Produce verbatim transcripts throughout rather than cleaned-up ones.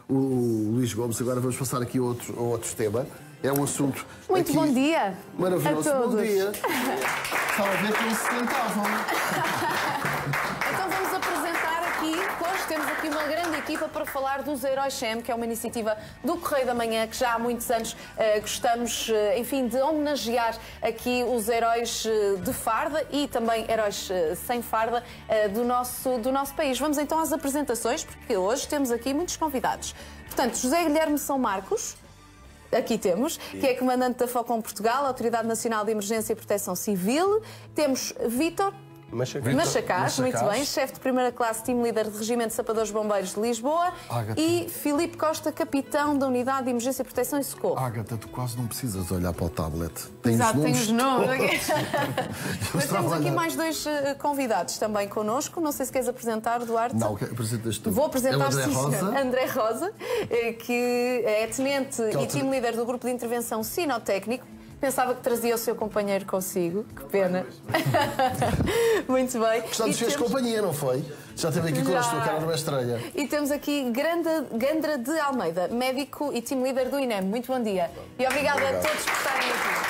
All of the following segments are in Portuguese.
o Luís Gomes. Agora vamos passar aqui a outro, a outro tema. É um assunto Muito aqui bom dia maravilhoso. a todos. Bom dia. Estava a ver que não se sentavam. Então vamos apresentar aqui, hoje temos aqui uma grande equipa para falar dos Heróis S E M, que é uma iniciativa do Correio da Manhã, que já há muitos anos uh, gostamos, uh, enfim, de homenagear aqui os heróis uh, de farda e também heróis uh, sem farda uh, do, nosso, do nosso país. Vamos então às apresentações, porque hoje temos aqui muitos convidados. Portanto, José Guilherme São Marcos, aqui temos, que é comandante da FOCOM Portugal, Autoridade Nacional de Emergência e Proteção Civil. Temos Vítor Machacás, Machacás, muito bem, chefe de primeira classe, team leader de Regimento de Sapadores Bombeiros de Lisboa. Ágata. E Filipe Costa, capitão da Unidade de Emergência, Proteção e Socorro. Ágata, tu quase não precisas olhar para o tablet. Tens Exato, tem os nomes. Mas temos aqui trabalham. mais dois uh, convidados também connosco. Não sei se queres apresentar, Duarte. Não, apresentas tu. Vou apresentar, é o André sim, Rosa. senhor. André Rosa, eh, que é tenente Que e altura... team leader do Grupo de Intervenção Sinotécnico. Pensava que trazia o seu companheiro consigo. Que pena. Muito bem. Gostado de fez temos... companhia, não foi? Já esteve aqui connosco, a cara não é estranha. E temos aqui Granda, Gandra de Almeida, médico e team leader do I N E M. Muito bom dia. E obrigada Obrigado. a todos por estarem aqui.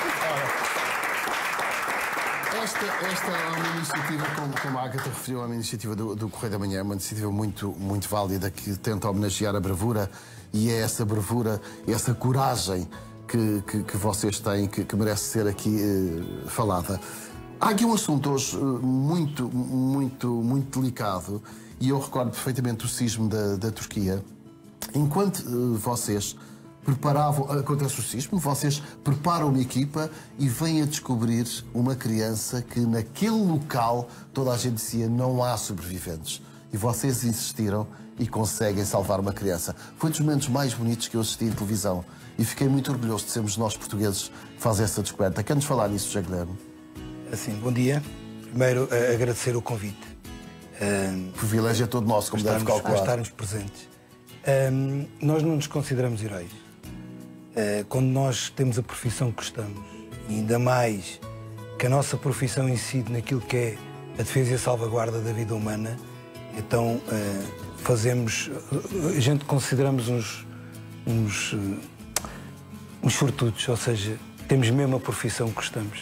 Esta, esta é uma iniciativa, como, como a Ágata referiu, é uma iniciativa do, do Correio da Manhã, é uma iniciativa muito, muito válida que tenta homenagear a bravura, e é essa bravura, essa coragem que, que, que vocês têm, que, que merece ser aqui eh, falada. Há aqui um assunto hoje muito, muito, muito delicado, e eu recordo perfeitamente o sismo da, da Turquia. Enquanto eh, vocês preparavam, acontece o sismo, vocês preparam uma equipa e vêm a descobrir uma criança que naquele local toda a gente dizia não há sobreviventes. E vocês insistiram e conseguem salvar uma criança. Foi um dos momentos mais bonitos que eu assisti em televisão. E fiquei muito orgulhoso de sermos nós portugueses que fazem essa descoberta. Quer-nos falar nisso, José Guilherme? Assim, bom dia. Primeiro, uh, agradecer o convite. Uh, o privilégio é todo nosso, como deve calcular. Por estarmos presentes. Uh, nós não nos consideramos heróis. Uh, quando nós temos a profissão que gostamos, e ainda mais que a nossa profissão incide naquilo que é a defesa e a salvaguarda da vida humana, então uh, fazemos... A gente consideramos uns... uns uh, uns sortudos, ou seja, temos mesmo a profissão que gostamos.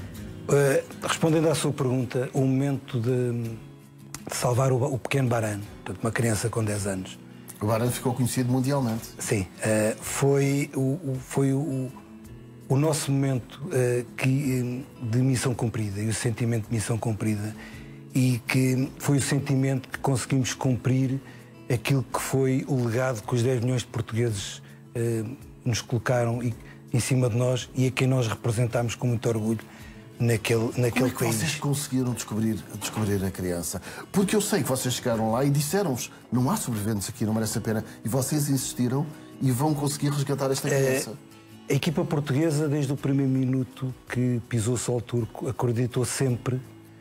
Uh, respondendo à sua pergunta, o momento de, de salvar o, o pequeno Baran, portanto, uma criança com dez anos. O Baran ficou conhecido mundialmente. Sim, uh, foi, o, o, foi o, o nosso momento uh, que, de missão cumprida, e o sentimento de missão cumprida, e que foi o sentimento que conseguimos cumprir aquilo que foi o legado que os dez milhões de portugueses uh, nos colocaram em cima de nós e a quem nós representámos com muito orgulho naquele, naquele Como é que país. vocês conseguiram descobrir, descobrir a criança? Porque eu sei que vocês chegaram lá e disseram-vos não há sobreviventes aqui, não merece a pena. E vocês insistiram e vão conseguir resgatar esta criança. É, a equipa portuguesa, desde o primeiro minuto que pisou o solo turco, acreditou sempre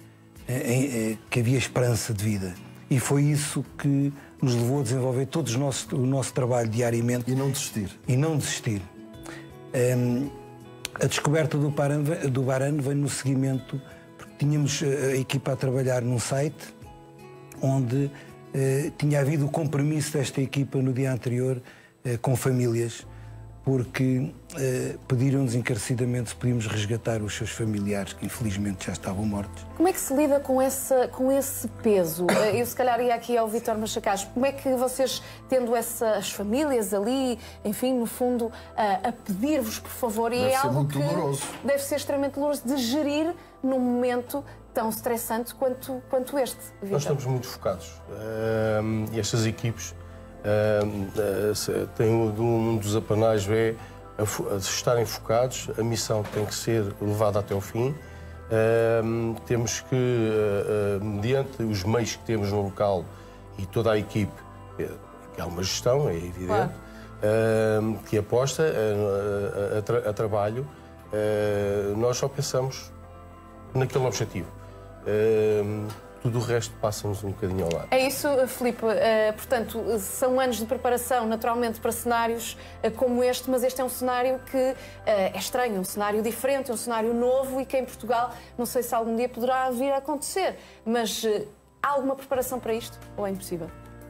em, em, que havia esperança de vida. E foi isso que nos levou a desenvolver todo o nosso, o nosso trabalho diariamente. E não desistir. E não desistir. Um, a descoberta do Baran, do Baran veio no seguimento, porque tínhamos a equipa a trabalhar num site onde uh, tinha havido o compromisso desta equipa no dia anterior uh, com famílias, porque uh, pediram-nos encarecidamente se podíamos resgatar os seus familiares, que infelizmente já estavam mortos. Como é que se lida com, essa, com esse peso? Eu se calhar ia aqui ao Vítor Machacás. Como é que vocês, tendo essa, as famílias ali, enfim, no fundo, a, a pedir-vos, por favor, e deve é ser algo muito que doloroso. Deve ser extremamente doloroso de gerir num momento tão estressante quanto, quanto este, Vítor? Nós estamos muito focados. Uh, e estas equipes uh, uh, têm um dos apanais é a, a estarem focados, a missão tem que ser levada até ao fim. Uh, temos que, uh, uh, mediante os meios que temos no local e toda a equipe, que há uma gestão, é evidente, claro. uh, que aposta a, a, a, tra a trabalho, uh, nós só pensamos naquele objetivo. Uh, tudo o resto passa-nos um bocadinho ao lado. É isso, Filipe. Uh, portanto, são anos de preparação, naturalmente, para cenários uh, como este, mas este é um cenário que uh, é estranho, um cenário diferente, um cenário novo e que em Portugal, não sei se algum dia poderá vir a acontecer, mas uh, há alguma preparação para isto ou é impossível?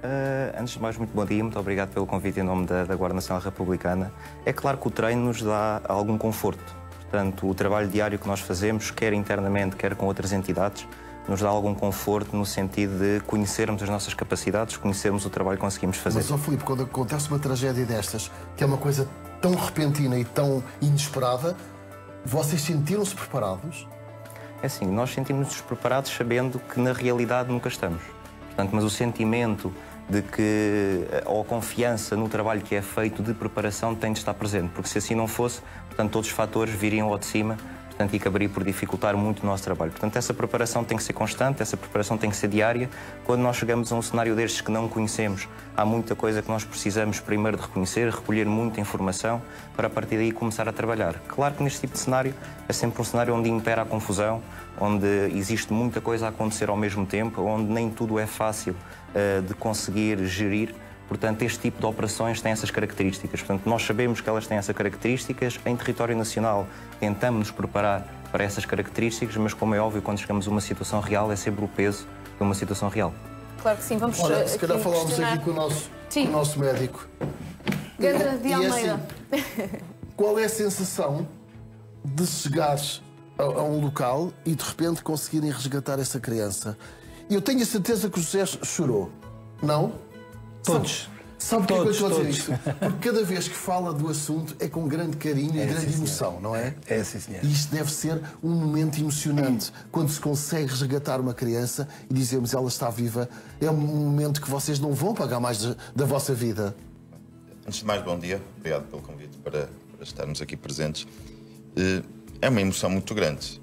Uh, antes de mais, muito bom dia, muito obrigado pelo convite em nome da, da Guarda Nacional Republicana. É claro que o treino nos dá algum conforto. Portanto, o trabalho diário que nós fazemos, quer internamente, quer com outras entidades, nos dá algum conforto no sentido de conhecermos as nossas capacidades, conhecermos o trabalho que conseguimos fazer. Mas, ó Filipe, quando acontece uma tragédia destas, que é uma coisa tão repentina e tão inesperada, vocês sentiram-se preparados? É assim, nós sentimos-nos preparados sabendo que na realidade nunca estamos. Portanto, mas o sentimento de que, ou a confiança no trabalho que é feito de preparação tem de estar presente, porque se assim não fosse, portanto, todos os fatores viriam ao de cima, portanto, e acabaria por dificultar muito o nosso trabalho. Portanto, essa preparação tem que ser constante, essa preparação tem que ser diária. Quando nós chegamos a um cenário destes que não conhecemos, há muita coisa que nós precisamos primeiro de reconhecer, recolher muita informação, para a partir daí começar a trabalhar. Claro que neste tipo de cenário é sempre um cenário onde impera a confusão, onde existe muita coisa a acontecer ao mesmo tempo, onde nem tudo é fácil uh, de conseguir gerir. Portanto, este tipo de operações tem essas características. Portanto, nós sabemos que elas têm essas características. Em território nacional, tentamos nos preparar para essas características, mas, como é óbvio, quando chegamos a uma situação real, é sempre o peso de uma situação real. Claro que sim. Vamos Olha, se calhar falávamos questionar... aqui com o nosso, com o nosso médico. Gandra de E, Almeida. assim, qual é a sensação de chegares a, a um local e, de repente, conseguirem resgatar essa criança? Eu tenho a certeza que o José chorou. Não? Todos. Sabe porquê que eu Todos, estou a dizer todos. isto? Porque cada vez que fala do assunto é com grande carinho É, e grande sim, emoção, não é? É, sim, senhor. E isto deve ser um momento emocionante. Quando se consegue resgatar uma criança e dizemos ela está viva, é um momento que vocês não vão pagar mais de, da vossa vida. Antes de mais, bom dia. Obrigado pelo convite para, para estarmos aqui presentes. É uma emoção muito grande.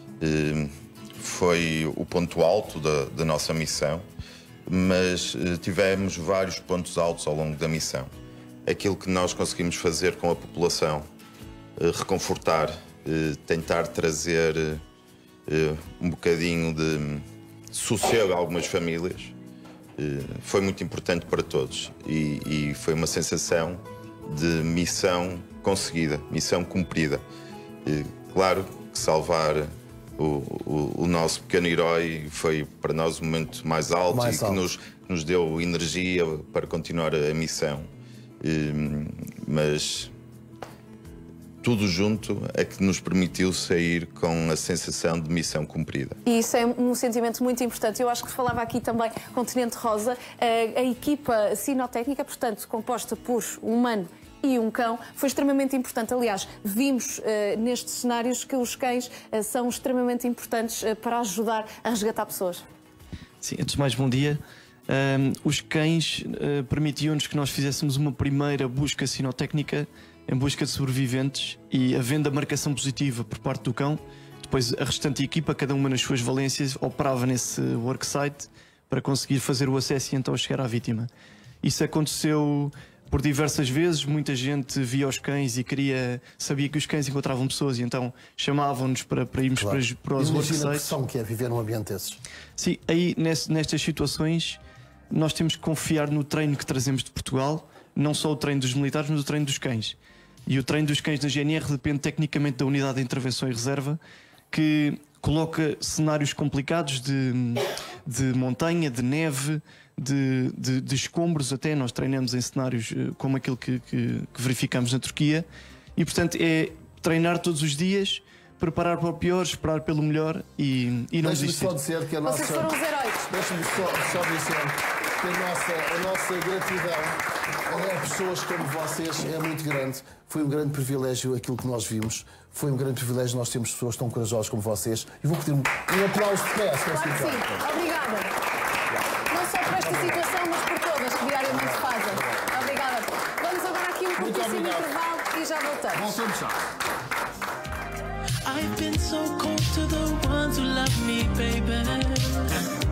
Foi o ponto alto da, da nossa missão, mas tivemos vários pontos altos ao longo da missão. Aquilo que nós conseguimos fazer com a população, reconfortar, tentar trazer um bocadinho de sossego a algumas famílias, foi muito importante para todos e, e foi uma sensação de missão conseguida, missão cumprida. E, claro que salvar o, o, o nosso pequeno herói foi para nós o momento mais alto mais e que alto. nos, nos deu energia para continuar a missão. E, mas tudo junto é que nos permitiu sair com a sensação de missão cumprida. E isso é um sentimento muito importante. Eu acho que falava aqui também com o Tenente Rosa, a, a equipa sinotécnica, portanto, composta por um humano e um cão, foi extremamente importante. Aliás, vimos uh, nestes cenários que os cães uh, são extremamente importantes uh, para ajudar a resgatar pessoas. Sim, antes de mais, bom dia. Um, os cães uh, permitiam-nos que nós fizéssemos uma primeira busca sinotécnica em busca de sobreviventes e, havendo a marcação positiva por parte do cão, depois a restante equipa, cada uma nas suas valências, operava nesse worksite para conseguir fazer o acesso e então chegar à vítima. Isso aconteceu por diversas vezes. Muita gente via os cães e queria, sabia que os cães encontravam pessoas e então chamavam-nos para, para irmos Claro. para, para os Imagina a worksites. pressão que é viver num ambiente desses. Sim, aí nestas situações nós temos que confiar no treino que trazemos de Portugal, não só o treino dos militares, mas o treino dos cães. E o treino dos cães da G N R depende tecnicamente da Unidade de Intervenção e Reserva, que coloca cenários complicados de, de montanha, de neve, de, de, de escombros até. Nós treinamos em cenários como aquele que, que, que verificamos na Turquia. E, portanto, é treinar todos os dias, preparar para o pior, esperar pelo melhor e, e não Deixa-me desistir. só dizer que a nossa... Vocês foram os heróis. Deixa-me só, só dizer que a nossa, a nossa gratidão a pessoas como vocês é muito grande. Foi um grande privilégio aquilo que nós vimos. Foi um grande privilégio nós termos pessoas tão corajosas como vocês. E vou pedir um, um aplauso de pé. Claro que sim. Obrigada. Não só por esta situação, mas por todas que diariamente fazem. Obrigada. Vamos agora aqui um curtíssimo intervalo e já voltamos. Voltamos já. I've been so cold to the ones who love me, baby.